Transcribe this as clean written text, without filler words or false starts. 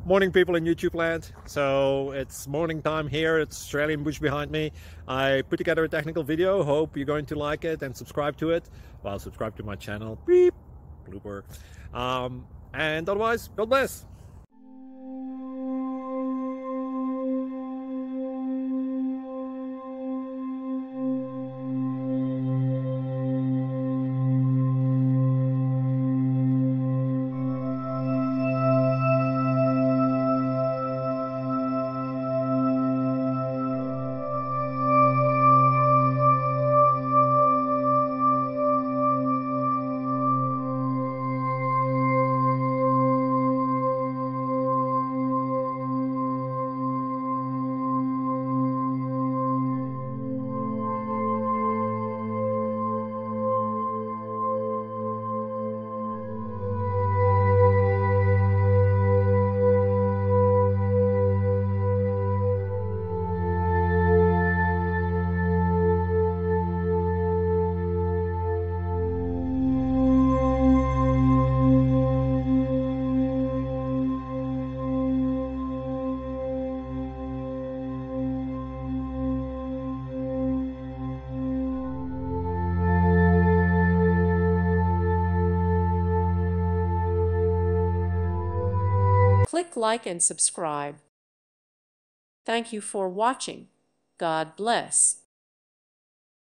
Morning, people in YouTube land. So it's morning time here. It's Australian bush behind me. I put together a technical video. Hope you're going to like it and subscribe to it. Well, subscribe to my channel. Beep. Blooper. And otherwise, God bless. Click like and subscribe. Thank you for watching. God bless.